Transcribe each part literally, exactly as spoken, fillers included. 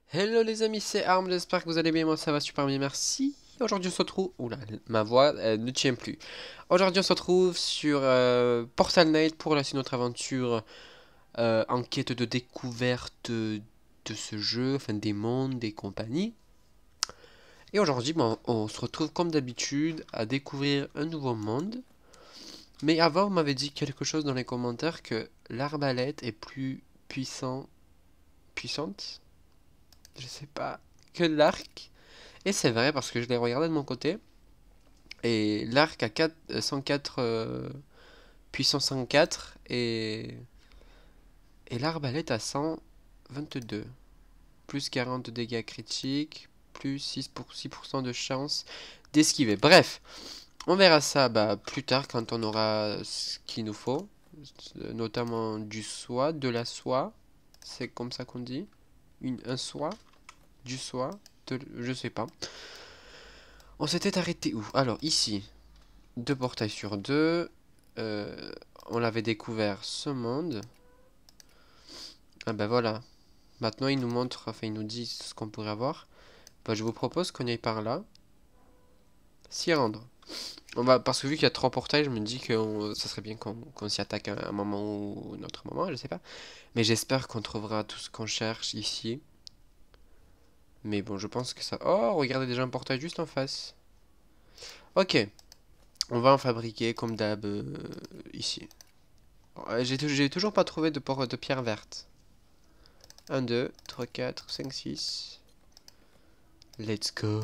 Hello les amis, c'est Arm, j'espère que vous allez bien, moi ça va super bien, merci. Aujourd'hui on se retrouve... Oula, ma voix elle ne tient plus. Aujourd'hui on se retrouve sur euh, Portal Knight pour la suite de notre aventure euh, en quête de découverte de ce jeu, enfin des mondes, des compagnies. Et aujourd'hui bon, on se retrouve comme d'habitude à découvrir un nouveau monde. Mais avant on m'avait dit quelque chose dans les commentaires que l'arbalète est plus puissant, puissante, je sais pas, que l'arc. Et c'est vrai parce que je l'ai regardé de mon côté. Et l'arc a quatre, euh, cent quatre euh, puissance cent quatre et, et l'arbalète a cent vingt-deux. Plus quarante de dégâts critiques, plus six pour, six pour cent de chance d'esquiver. Bref, on verra ça bah, plus tard quand on aura ce qu'il nous faut. Notamment du soie, de la soie. C'est comme ça qu'on dit. Une, un soie, du soie, de, je sais pas. On s'était arrêté où? Alors ici. Deux portails sur deux. Euh, on l'avait découvert ce monde. Ah ben voilà. Maintenant il nous montre, enfin il nous dit ce qu'on pourrait avoir. Bah, je vous propose qu'on aille par là. S'y rendre. On va, parce que vu qu'il y a trois portails, je me dis que on- ça serait bien qu'on qu'on s'y attaque à un moment ou un autre moment, je sais pas. Mais j'espère qu'on trouvera tout ce qu'on cherche ici. Mais bon, je pense que ça... Oh, regardez déjà un portail juste en face. Ok. On va en fabriquer comme d'hab euh, ici. Ouais, J'ai tou- j'ai toujours pas trouvé de, por- de pierre verte. un, deux, trois, quatre, cinq, six. Let's go.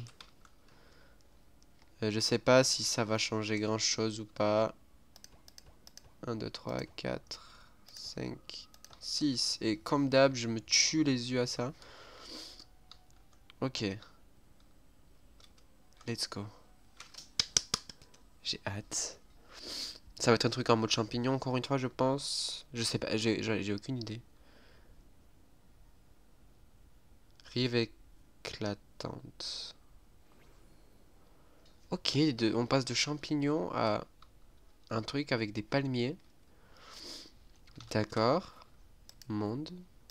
Euh, je sais pas si ça va changer grand chose ou pas. un, deux, trois, quatre, cinq, six. Et comme d'hab, je me tue les yeux à ça. Ok. Let's go. J'ai hâte. Ça va être un truc en mode champignon encore une fois, je pense. Je sais pas, j'ai j'ai- j'ai aucune idée. Rive éclatante. Ok, de- on passe de champignons à un truc avec des palmiers. D'accord. Monde.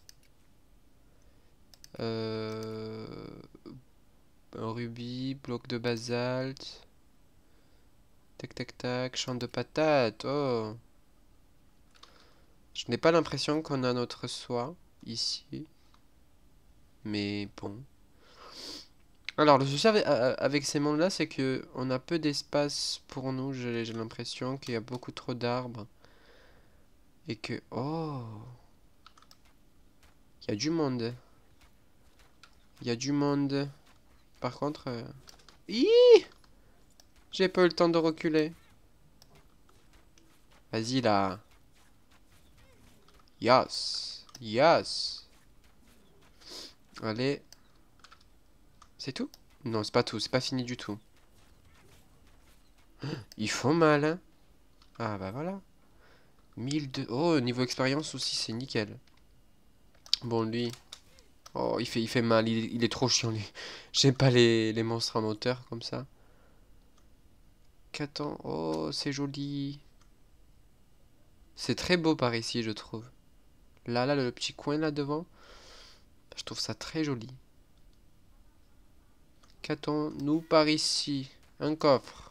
Euh, un rubis, bloc de basalte. Tac tac tac, champ de patates. Oh. Je n'ai pas l'impression qu'on a notre soie ici. Mais bon. Alors le souci avec, a- avec ces mondes là, c'est que on a peu d'espace pour nous. J'ai j'ai l'impression qu'il y a beaucoup trop d'arbres. Et que... Oh. Il y a du monde. Il y a du monde. Par contre... euh, Hi, j'ai pas eu le temps de reculer. Vas-y là. Yes. Yes. Allez. C'est tout? Non, c'est pas tout. C'est pas fini du tout. Ils font mal, hein? Ah bah voilà. mille deux... Oh, niveau expérience aussi, c'est nickel. Bon, lui... Oh, il fait, il fait mal. Il, il est trop chiant, lui. J'aime pas les, les monstres en hauteur, comme ça. quatre ans. Oh, c'est joli. C'est très beau par ici, je trouve. Là, là, le petit coin là devant. Je trouve ça très joli. Qu'attends-nous par ici? Un coffre.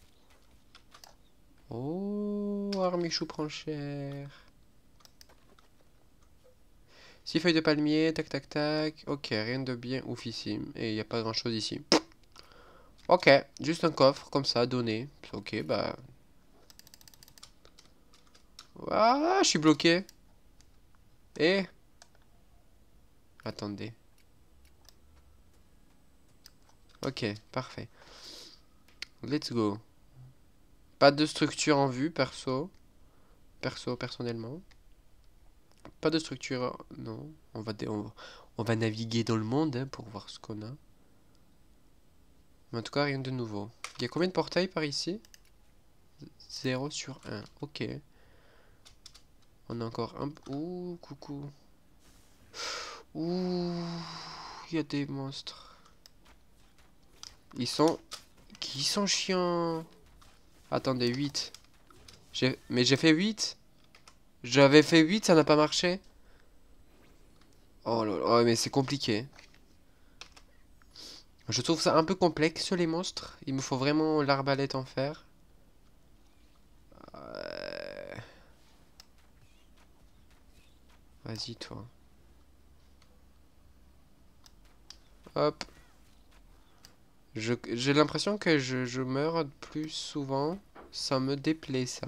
Oh, Armichou prend cher. Six feuilles de palmier, tac tac tac. Ok, rien de bien oufissime. Et il n'y a pas grand chose ici. Ok, juste un coffre comme ça, donné. Ok, bah. Ah, je suis bloqué. Eh, attendez. Ok, parfait. Let's go. Pas de structure en vue, perso. Perso, personnellement. Pas de structure. Non. On va, dé- on va, on va naviguer dans le monde hein, pour voir ce qu'on a. Mais en tout cas, rien de nouveau. Il y a combien de portails par ici? Zéro sur un. Ok. On a encore un... Ouh, coucou. Ouh, il y a des monstres. Ils sont... Qui sont chiants. Attendez, huit. J'ai... Mais j'ai fait huit. J'avais fait huit, ça n'a pas marché. Oh là là, ouais, mais c'est compliqué. Je trouve ça un peu complexe, les monstres. Il me faut vraiment l'arbalète en fer. Euh, Vas-y, toi. Hop. Je- J'ai l'impression que je, je meurs plus souvent. Ça me déplaît, ça.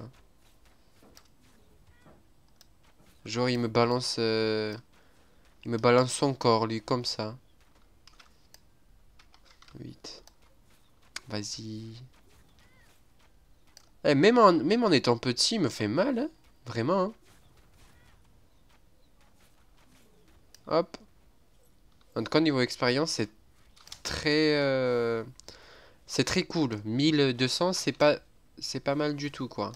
Genre, il me balance... euh, Il me balance son corps, lui, comme ça. Huit. Vas-y. Eh, même en, même en étant petit, il me fait mal, hein. Vraiment, hein. Hop. En tout cas, niveau expérience, c'est très... euh, c'est très cool. mille deux cents, c'est pas... C'est pas mal du tout, quoi.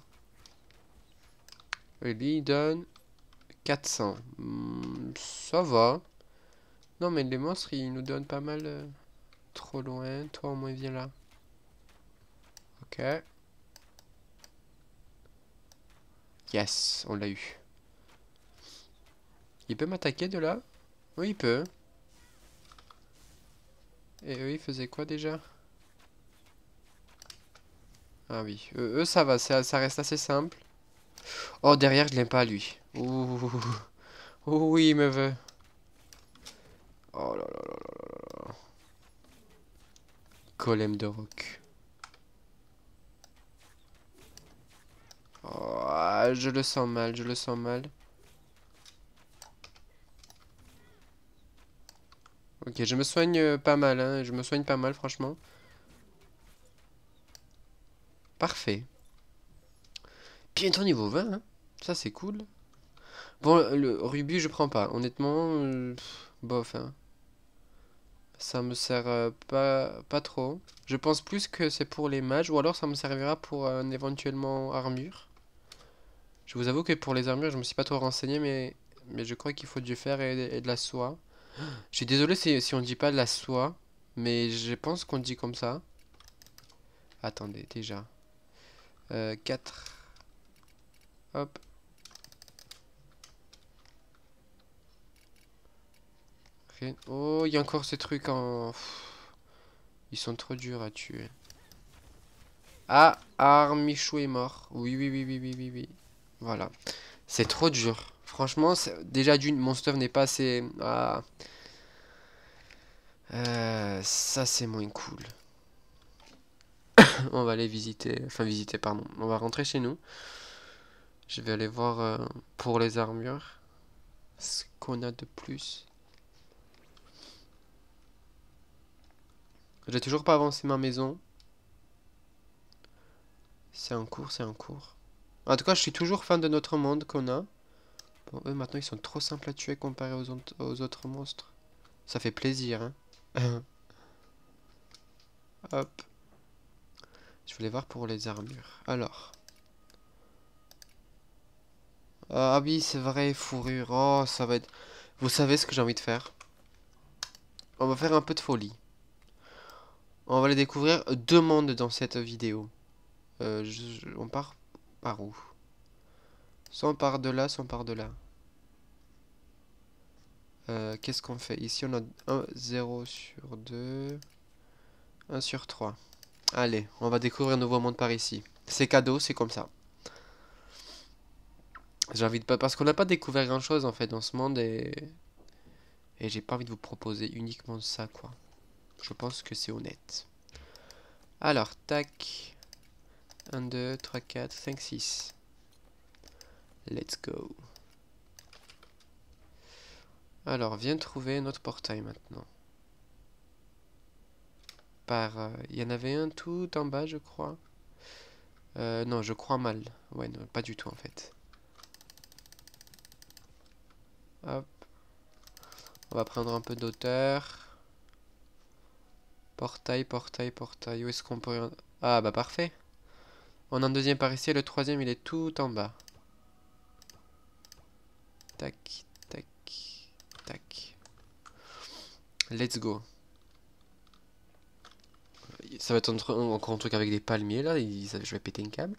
Et lui, il donne quatre cents. Hmm, ça va. Non, mais les monstres, ils nous donnent pas mal... euh, trop loin. Toi, au moins, viens là. Ok. Yes, on l'a eu. Il peut m'attaquer de là? Oui, il peut. Et eux, ils faisaient quoi déjà? Ah oui, eux, eux, ça va, ça, ça reste assez simple. Oh, derrière, je l'aime pas, lui. Ouh, ouh, oui, il me veut. Oh là là là là. Golem de roc. Oh, ah, je le sens mal, je le sens mal. Ok, je me soigne euh, pas mal, hein. Je me soigne pas mal, franchement. Parfait. Bientôt niveau vingt, hein. Ça, c'est cool. Bon, le rubis, je prends pas. Honnêtement, euh, pff, bof, hein. Ça me sert euh, pas, pas trop. Je pense plus que c'est pour les mages, ou alors ça me servira pour un éventuellement armure. Je vous avoue que pour les armures, je me suis pas trop renseigné, mais, mais je crois qu'il faut du fer et, et de la soie. Je suis désolé si, si on dit pas de la soie, mais je pense qu'on dit comme ça. Attendez, déjà. Euh, quatre. Hop. Rien. Oh, il y a encore ces trucs en... Pff, ils sont trop durs à tuer. Ah, Armichou est mort. Oui, oui, oui, oui, oui, oui, oui. Voilà. C'est trop dur. Franchement, déjà d'une, mon stuff n'est pas assez... Ah. Euh, ça, c'est moins cool. On va aller visiter... Enfin, visiter, pardon. On va rentrer chez nous. Je vais aller voir euh, pour les armures. Ce qu'on a de plus. J'ai toujours pas avancé ma maison. C'est en cours, c'est en cours. En tout cas, je suis toujours fan de notre monde qu'on a. Bon, eux, maintenant, ils sont trop simples à tuer comparé aux, autres- aux autres monstres. Ça fait plaisir, hein. Hop. Je voulais voir pour les armures. Alors. Ah oui, c'est vrai, fourrure. Oh, ça va être... Vous savez ce que j'ai envie de faire? On va faire un peu de folie. On va aller découvrir deux mondes dans cette vidéo. Euh, je- je- on part par où? Soit on part de là, soit on part de là. Euh, Qu'est-ce qu'on fait? Ici, on a un zéro sur deux. un sur trois. Allez, on va découvrir un nouveau monde par ici. C'est cadeau, c'est comme ça. J'ai envie de pas... Parce qu'on n'a pas découvert grand-chose, en fait, dans ce monde, et... Et j'ai pas envie de vous proposer uniquement ça, quoi. Je pense que c'est honnête. Alors, tac. un, deux, trois, quatre, cinq, six. Let's go. Alors, viens trouver notre portail maintenant. Par... euh, Il y en avait un tout en bas, je crois. Euh, non, je crois mal. Ouais, non, pas du tout, en fait. Hop. On va prendre un peu d'auteur. Portail, portail, portail. Où est-ce qu'on peut... Ah, bah parfait. On a un deuxième par ici et le troisième, il est tout en bas. Tac, tac, tac. Let's go. Ça va être encore un truc avec des palmiers, là. Je vais péter un câble.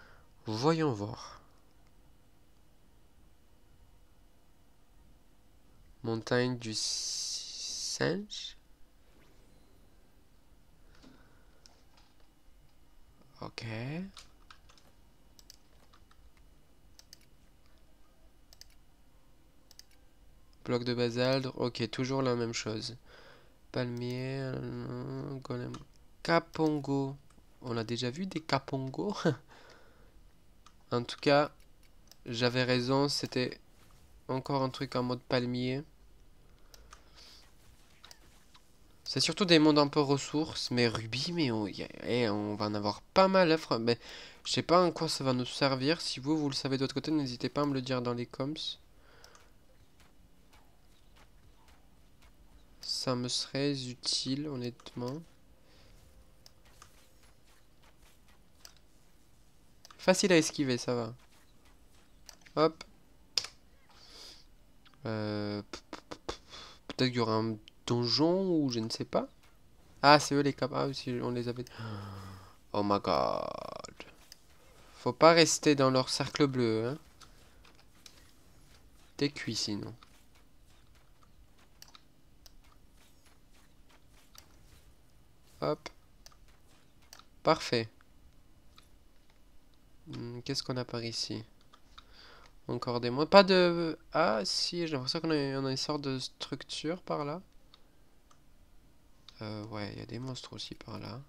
Voyons voir. Montagne du singe. Ok. Bloc de basalte. Ok, toujours la même chose. Palmier. euh, golem. Kapongo. On a déjà vu des kapongos. En tout cas, j'avais raison. C'était encore un truc en mode palmier. C'est surtout des mondes un peu ressources. Mais rubis, mais on, y a- eh, on va en avoir pas mal. Hein, fr- mais je sais pas en quoi ça va nous servir. Si vous, vous le savez de l'autre côté, n'hésitez pas à me le dire dans les coms. Ça me serait utile, honnêtement. Facile à esquiver, ça va. Hop. Euh, Peut-être qu'il y aura un donjon ou je ne sais pas. Ah, c'est eux les cap. Ah, si on les avait. Oh my god. Faut pas rester dans leur cercle bleu, hein. T'es cuit sinon. Hop. Parfait. Hmm, Qu'est-ce qu'on a par ici? Encore des mots. Pas de... Ah, si, j'ai l'impression qu'on a, on a une sorte de structure par là. Euh, ouais, il y a des monstres aussi par là.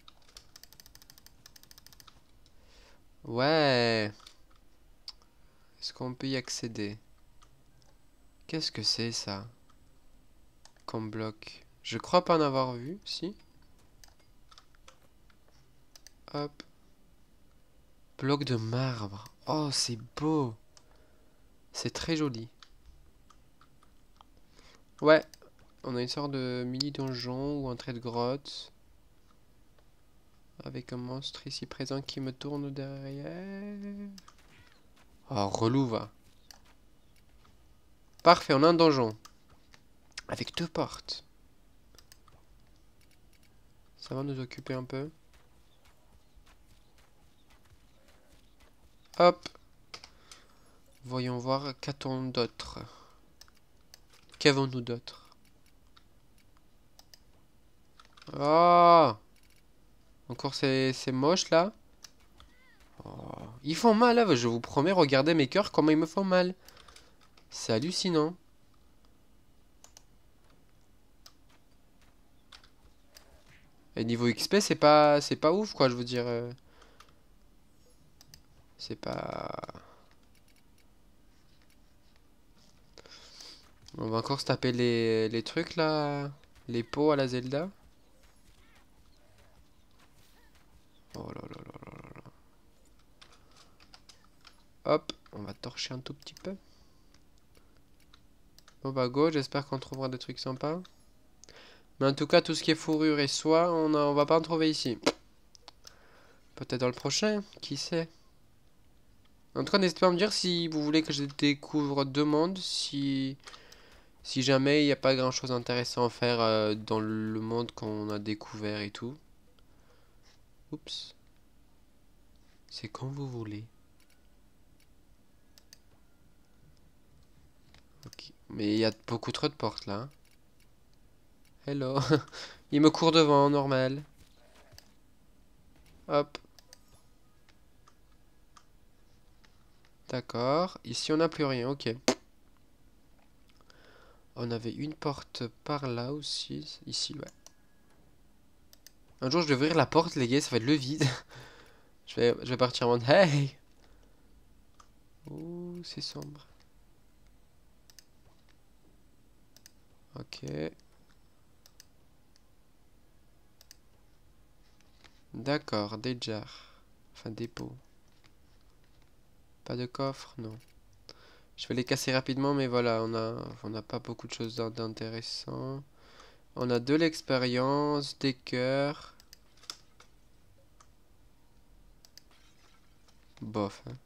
Ouais. Est-ce qu'on peut y accéder? Qu'est-ce que c'est ça? Comme bloc. Je crois pas en avoir vu, si. Hop. Bloc de marbre. Oh, c'est beau. C'est très joli. Ouais. On a une sorte de mini donjon ou entrée de grotte. Avec un monstre ici présent qui me tourne derrière. Oh, relou va. Parfait, on a un donjon. Avec deux portes. Ça va nous occuper un peu. Hop. Voyons voir, qu'a-t-on d'autre? Qu'avons-nous d'autre? Oh! Encore ces, ces moches là. Oh. Ils font mal, hein, je vous promets, regardez mes cœurs, comment ils me font mal. C'est hallucinant. Et niveau X P, c'est pas, c'est pas ouf, quoi, je veux dire. euh, C'est pas... On va encore se taper les, les trucs, là. Les pots à la Zelda. Oh là là là là. Hop, on va torcher un tout petit peu. Bon bah go, j'espère qu'on trouvera des trucs sympas. Mais en tout cas, tout ce qui est fourrure et soie, on, a, on va pas en trouver ici. Peut-être dans le prochain, qui sait. En tout cas, n'hésitez pas à me dire si vous voulez que je découvre deux mondes, si, si jamais il n'y a pas grand-chose d'intéressant à faire euh, dans le monde qu'on a découvert et tout. Oups. C'est quand vous voulez. Ok. Mais il y a beaucoup trop de portes là. Hein. Hello. Il me court devant, normal. Hop. D'accord. Ici, on n'a plus rien. Ok. On avait une porte par là aussi. Ici, ouais. Un jour, je vais ouvrir la porte, les gars. Ça va être le vide. je, vais, je vais partir en mode hey. Ouh, c'est sombre. Ok. D'accord, des jars. Enfin, des pots. Pas de coffre, non. Je vais les casser rapidement, mais voilà, on a, on n'a pas beaucoup de choses d'intéressant. On a de l'expérience, des cœurs. Bof. Hein.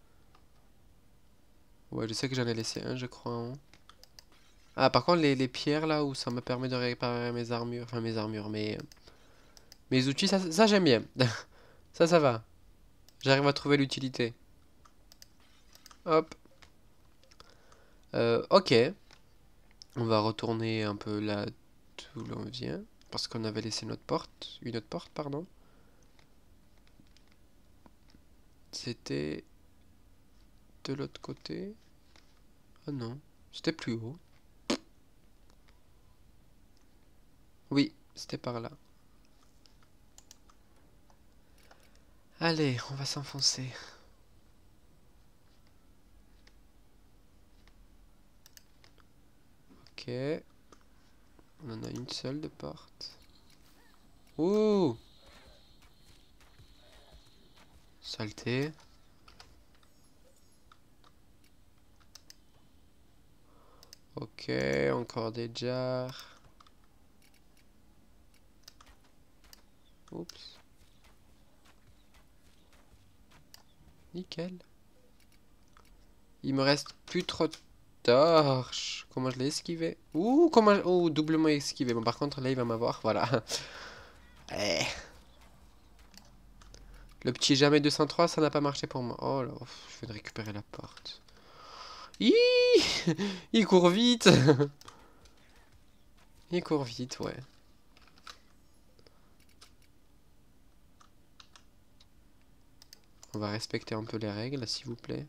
Ouais, je sais que j'en ai laissé un, je crois. Hein. Ah, par contre, les, les pierres là où ça me permet de réparer mes armures, enfin mes armures, mes, mes outils, ça, ça j'aime bien. ça, ça va. J'arrive à trouver l'utilité. Hop. Euh, ok. On va retourner un peu là d'où l'on vient. Parce qu'on avait laissé notre porte. Une autre porte, pardon. C'était de l'autre côté. Ah non, c'était plus haut. Oui, c'était par là. Allez, on va s'enfoncer. Ok. On en a une seule de porte. Ouh! Saleté. Ok, encore des jars. Oups. Nickel. Il me reste plus trop de torches. Comment je l'ai esquivé? Ouh, comment... Ouh, doublement esquivé. Bon, par contre, là, il va m'avoir. Voilà. Eh. Le petit jamais deux cent trois, ça n'a pas marché pour moi. Oh là, je viens de récupérer la porte. Hi il court vite. Il court vite, ouais. On va respecter un peu les règles, s'il vous plaît.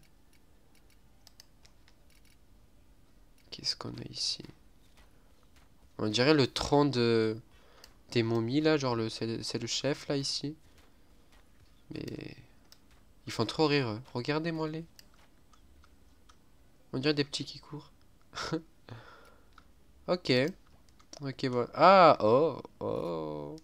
Qu'est-ce qu'on a ici? On dirait le tronc de... des momies, là. Genre, le... c'est le chef, là, ici. Mais... ils font trop rire, eux. Regardez-moi les. On dirait des petits qui courent. Ok. Ok, bon. Ah, oh, oh.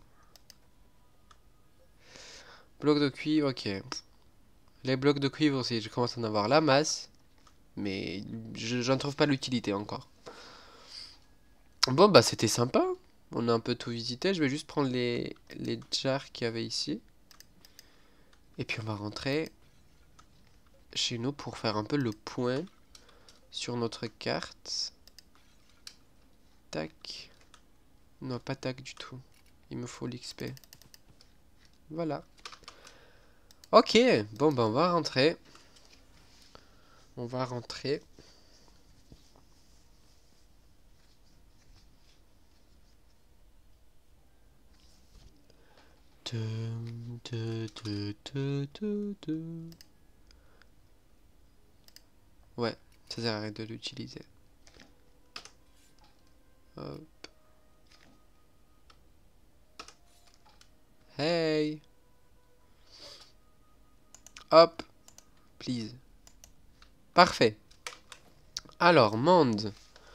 Blocs de cuivre, ok. Les blocs de cuivre aussi, je commence à en avoir la masse. Mais j'en trouve pas l'utilité encore. Bon, bah c'était sympa. On a un peu tout visité. Je vais juste prendre les, les jars qu'il y avait ici. Et puis on va rentrer chez nous pour faire un peu le point sur notre carte. Tac. Non, pas tac du tout. Il me faut l'X P. Voilà. Ok, bon ben on va rentrer. On va rentrer. Dum, de, de, de, de, de. Ouais, ça sert à rien de l'utiliser. Hop. Hey. Hop. Please. Parfait. Alors, monde.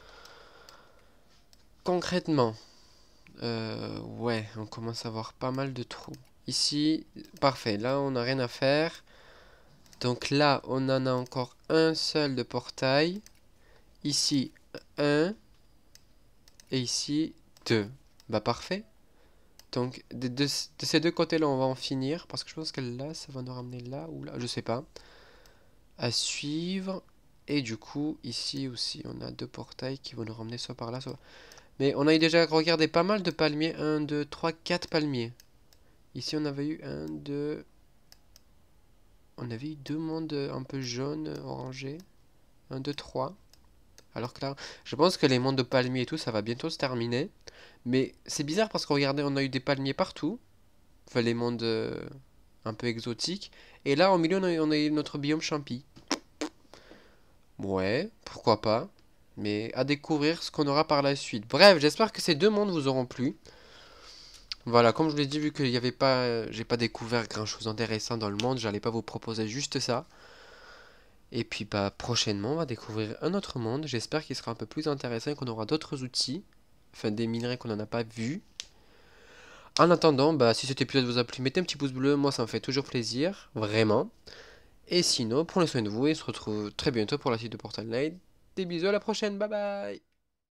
Concrètement. Euh, ouais, on commence à avoir pas mal de trous. Ici, parfait. Là, on n'a rien à faire. Donc là, on en a encore un seul de portail. Ici, un. Et ici, deux. Bah, parfait. Donc, de, de, de ces deux côtés-là, on va en finir. Parce que je pense que là, ça va nous ramener là ou là. Je sais pas. À suivre. Et du coup, ici aussi, on a deux portails qui vont nous ramener soit par là, soit... Mais on a eu déjà regardé pas mal de palmiers. un, deux, trois, quatre palmiers. Ici, on avait eu un, deux... On avait eu deux mondes un peu jaunes, orangés. un, deux, trois. Alors que là, je pense que les mondes de palmiers et tout, ça va bientôt se terminer. Mais c'est bizarre parce que regardez, on a eu des palmiers partout. Enfin, les mondes euh, un peu exotiques. Et là, au milieu, on a, on a eu notre biome champi. Ouais, pourquoi pas. Mais à découvrir ce qu'on aura par la suite. Bref, j'espère que ces deux mondes vous auront plu. Voilà, comme je vous l'ai dit, vu qu'il n'y avait pas, euh, j'ai pas découvert grand chose d'intéressant dans le monde, j'allais pas vous proposer juste ça. Et puis bah prochainement, on va découvrir un autre monde. J'espère qu'il sera un peu plus intéressant et qu'on aura d'autres outils, enfin des minerais qu'on n'en a pas vus. En attendant, bah si cet épisode vous a plu, mettez un petit pouce bleu, moi ça me fait toujours plaisir, vraiment. Et sinon, prenez soin de vous et on se retrouve très bientôt pour la suite de Portal Knight. Des bisous, à la prochaine, bye bye.